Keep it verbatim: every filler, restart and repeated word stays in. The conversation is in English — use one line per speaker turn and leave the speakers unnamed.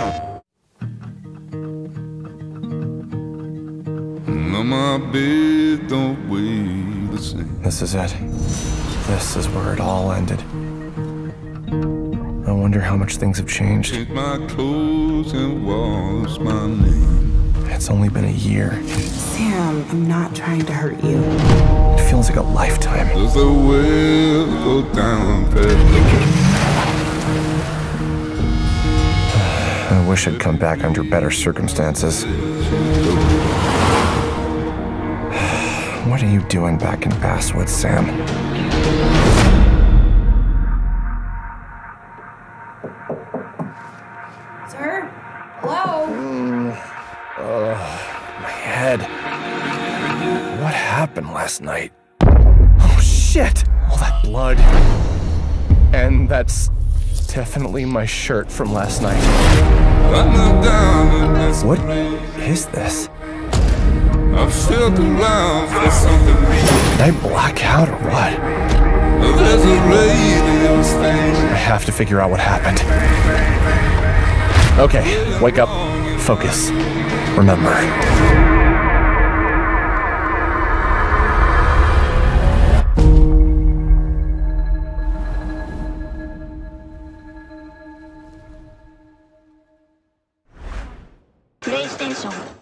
On my bed don't weigh the same.
This is it. This is where it all ended. I wonder how much things have changed.
Take my clothes and wash my name.
It's only been a year.
Sam, I'm not trying to hurt you.
It feels like a lifetime.
Does the well go down past
I wish I'd come back under better circumstances. What are you doing back in Basswood, Sam?
Sir? Hello?
Mm, uh, my head. What happened last night? Oh, shit! All that blood. And that's definitely my shirt from last night. What is this?
I felt around for something.
Did I black out or what?
There's a lady in the stage.
I have to figure out what happened. Okay, wake up. Focus. Remember.
PlayStation